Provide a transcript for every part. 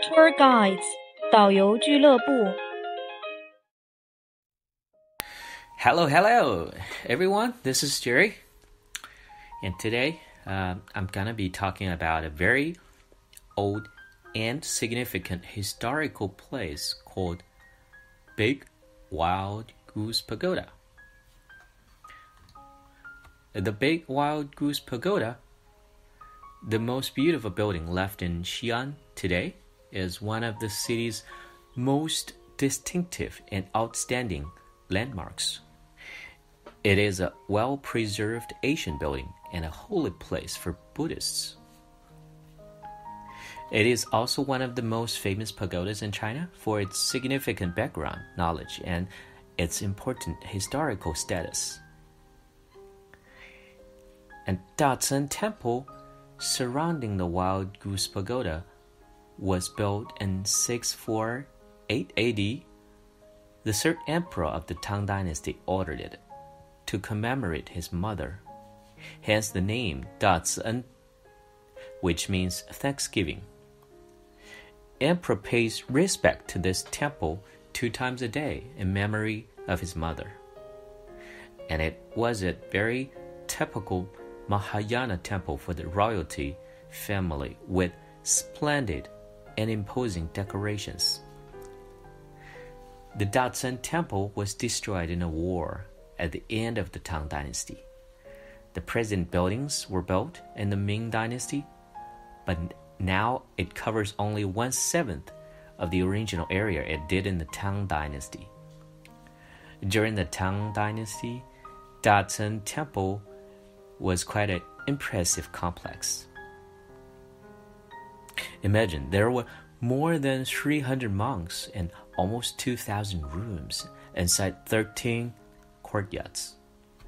Tour Guides 导游俱乐部。 Hello, everyone. This is Jerry. And today, I'm gonna be talking about a very old and significant historical place called Big Wild Goose Pagoda. The Big Wild Goose Pagoda, the most beautiful building left in Xi'an today, is one of the city's most distinctive and outstanding landmarks. It is a well-preserved ancient building and a holy place for Buddhists. It is also one of the most famous pagodas in China for its significant background knowledge and its important historical status. And Dazhen Temple, surrounding the Wild Goose Pagoda, was built in 648 AD. The third emperor of the Tang Dynasty ordered it to commemorate his mother, hence the name Dazhen, which means thanksgiving. Emperor pays respect to this temple 2 times a day in memory of his mother. And it was a very typical Mahayana temple for the royalty family with splendid and imposing decorations. The Dazhen Temple was destroyed in a war at the end of the Tang Dynasty. The present buildings were built in the Ming Dynasty, but now it covers only 1/7 of the original area it did in the Tang Dynasty. During the Tang Dynasty, Dazhen Temple was quite an impressive complex. Imagine there were more than 300 monks and almost 2,000 rooms inside 13 courtyards.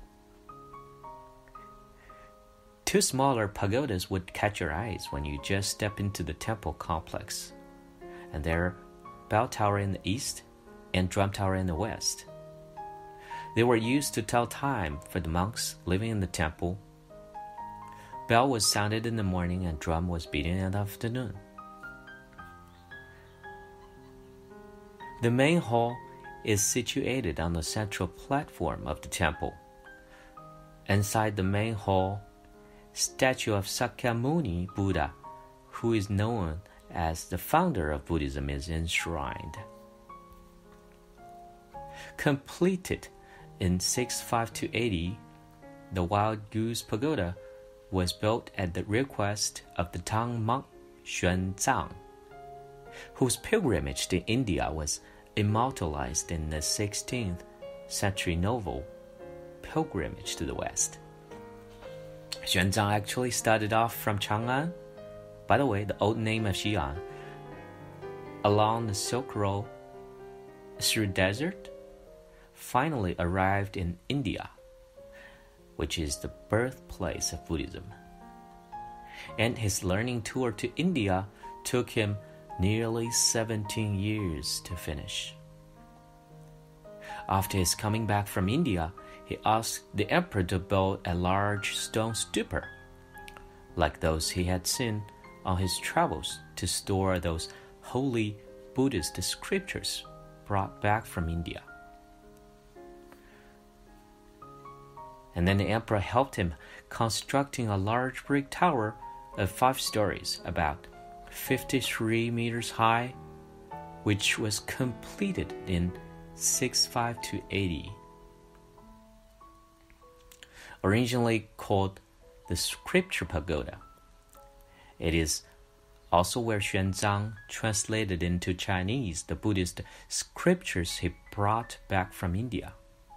2 smaller pagodas would catch your eyes when you just step into the temple complex, and they're Bell Tower in the east and Drum Tower in the west. They were used to tell time for the monks living in the temple. Bell was sounded in the morning and drum was beaten in the afternoon. The main hall is situated on the central platform of the temple. Inside the main hall, statue of Sakyamuni Buddha, who is known as the founder of Buddhism, is enshrined. Completed in 652 AD, the Wild Goose Pagoda was built at the request of the Tang monk Xuanzang, whose pilgrimage to India was immortalized in the 16th century novel Pilgrimage to the West. Xuanzang actually started off from Chang'an, by the way, the old name of Xi'an, along the Silk Road through desert, finally arrived in India, which is the birthplace of Buddhism. And his learning tour to India took him nearly 17 years to finish. After his coming back from India, he asked the emperor to build a large stone stupa, like those he had seen on his travels, to store those holy Buddhist scriptures brought back from India. And then the emperor helped him constructing a large brick tower of 5 stories, about 53 meters high, which was completed in 652 AD. Originally called the Scripture Pagoda, it is also where Xuanzang translated into Chinese the Buddhist scriptures he brought back from India.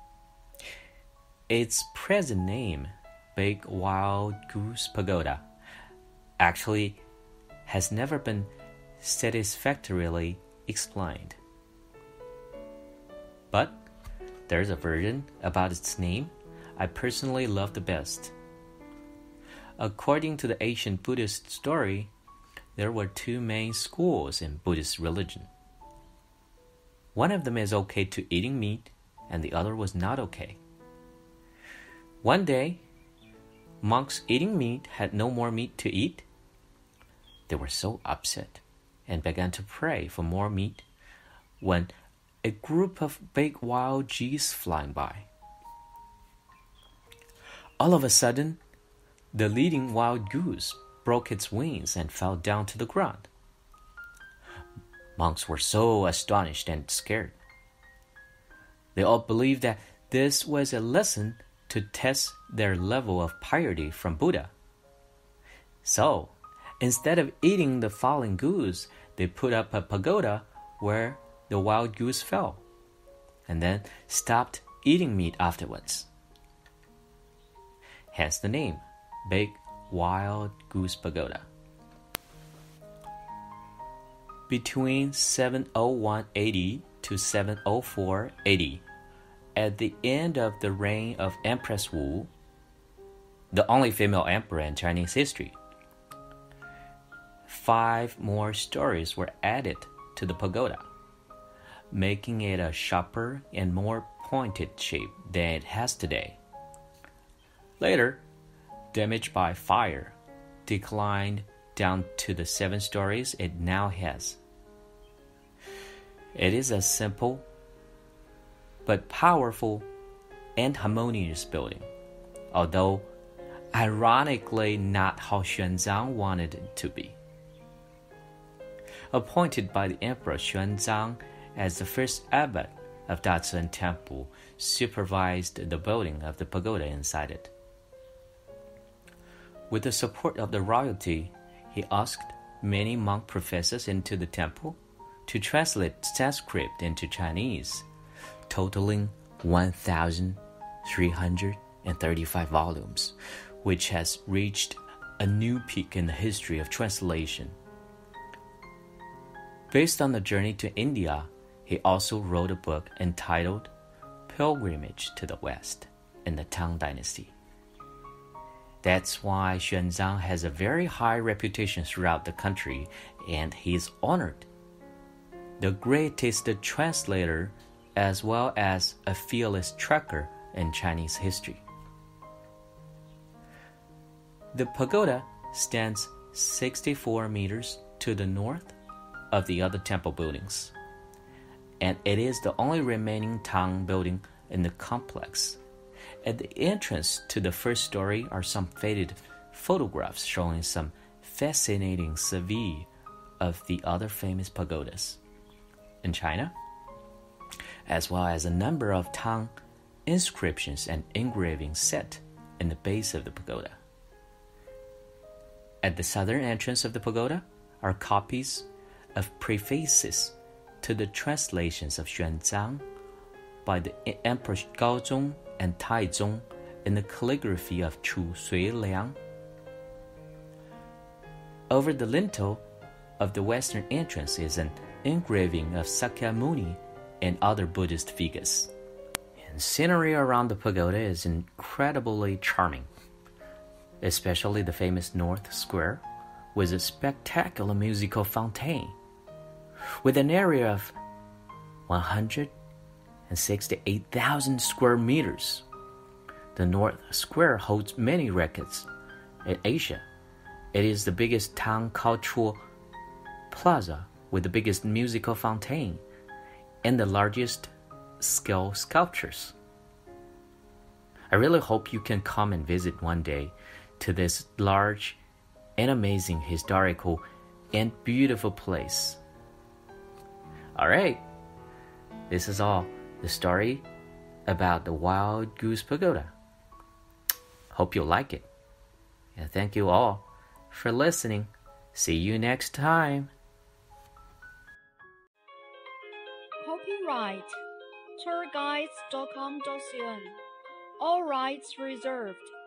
Its present name, Big Wild Goose Pagoda, actually has never been satisfactorily explained. But there's a version about its name I personally love the best. According to the ancient Buddhist story, there were 2 main schools in Buddhist religion. One of them is okay to eating meat, and the other was not okay. One day, monks eating meat had no more meat to eat. They were so upset and began to pray for more meat when a group of big wild geese flying by. All of a sudden, the leading wild goose broke its wings and fell down to the ground. Monks were so astonished and scared. They all believed that this was a lesson to test their level of piety from Buddha. So, instead of eating the falling goose, they put up a pagoda where the wild goose fell, and then stopped eating meat afterwards. Hence the name, Big Wild Goose Pagoda. Between 701 AD to 704 AD, at the end of the reign of Empress Wu, the only female emperor in Chinese history, 5 more stories were added to the pagoda, making it a sharper and more pointed shape than it has today. Later, damaged by fire, declined down to the 7 stories it now has. It is a simple but powerful and harmonious building, although ironically not how Xuanzang wanted it to be. Appointed by the Emperor Xuanzang as the first abbot of Dazhen Temple, supervised the building of the pagoda inside it. With the support of the royalty, he asked many monk professors into the temple to translate Sanskrit into Chinese, totaling 1,335 volumes, which has reached a new peak in the history of translation. Based on the journey to India, he also wrote a book entitled Pilgrimage to the West in the Tang Dynasty. That's why Xuanzang has a very high reputation throughout the country, and he is honored. The greatest translator as well as a fearless tracker in Chinese history. The pagoda stands 64 meters to the north of the other temple buildings, and it is the only remaining Tang building in the complex. At the entrance to the first story are some faded photographs showing some fascinating survey of the other famous pagodas in China, as well as a number of Tang inscriptions and engravings set in the base of the pagoda. At the southern entrance of the pagoda are copies of prefaces to the translations of Xuanzang by the Emperors Gaozong and Taizong in the calligraphy of Chu Suiliang. Over the lintel of the western entrance is an engraving of Sakyamuni and other Buddhist figures. And scenery around the pagoda is incredibly charming, especially the famous North Square with a spectacular musical fountain. With an area of 168,000 square meters, the North Square holds many records. In Asia, it is the biggest Tang cultural plaza with the biggest musical fountain and the largest scale sculptures. I really hope you can come and visit one day to this large and amazing historical and beautiful place. Alright, this is all the story about the Wild Goose Pagoda. Hope you like it. And thank you all for listening. See you next time. Copyright tourguides.com.cn. All rights reserved.